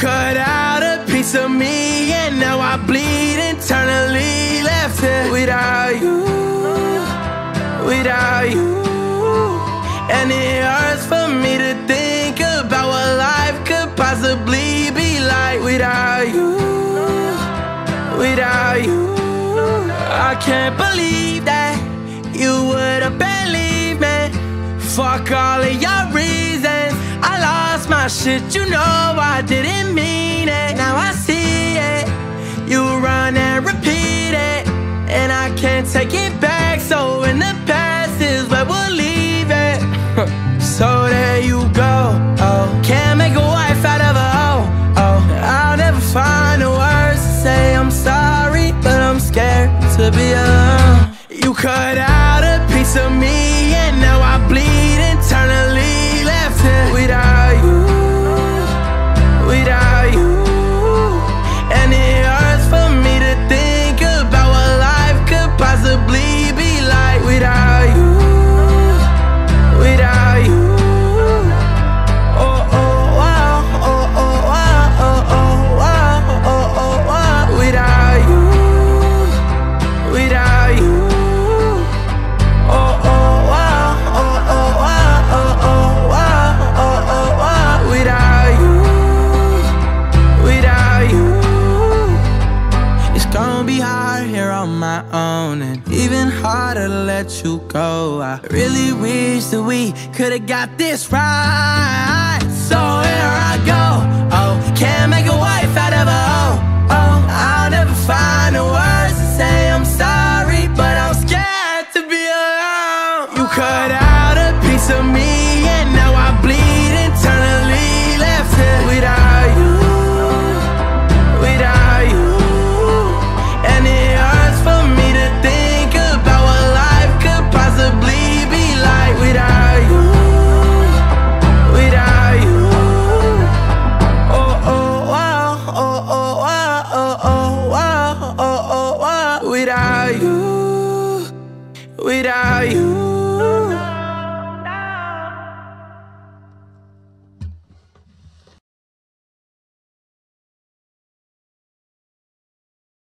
cut out a piece of me, and now I bleed internally. Left here without you, without you. And it hurts for me to think about what life could possibly be like without you, without you. I can't believe that you would've believed me. Fuck all of your reasons. I lost my shit, you know I didn't mean it. Now I see it, you run and repeat it, and I can't take it back. So in the past is where we'll leave it. So there you go, oh. Can't make a wife out of a hoe, oh. I'll never find the words to say I'm sorry, but I'm scared to be alone. You cut out a piece of me, and now I bleed internally. Left here without you, without you. And it hurts for me to think about what life could possibly be like without you, without you. Oh, oh, wow, oh, oh, wow, oh, oh, wow, oh, oh, wow. Without you, without you. Oh, oh, wow, oh, oh, wow, oh, oh, wow, oh, oh, wow. Without you, without you. It's gonna be hard here on my own, and even harder to let you go. I really wish that we could've got this right. So here I go, oh. Can't make a wife out of a hoe, oh. I'll never find the words to say I'm sorry, but I'm scared to be alone. You cut out a piece of me, and now I bleed internally. Left here without you, without you. And it hurts for me to think about what life could possibly be like without you, without you. Oh, oh, wow, oh, oh, wow, oh, oh, wow, oh, oh, wow. Without you, without you.